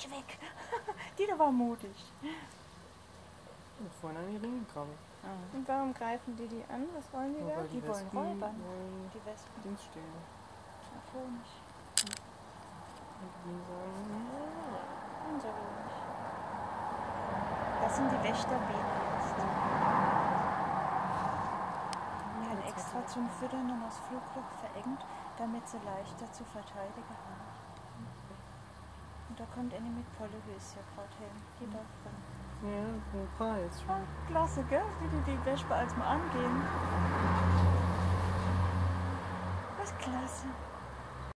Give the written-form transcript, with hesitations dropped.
geh weg. Die da war mutig. Vorhin an die Ringe krabbelt. Und warum greifen die an? Was wollen die da? Weil Die wollen räubern. Die Die Wespen. Dings stehen. Ach, Honig. Und die sagen, Unser Honig. Das sind die Wächterbienen jetzt. Die halt extra zum Füttern und das Flugloch verengt, damit sie leichter zu verteidigen haben. Und da kommt eine mit Polly, ist ja gerade hin. Die darf dann. ja, ein Preis. Ah, klasse, gell? Wie die Wespe als mal angehen. Das ist klasse.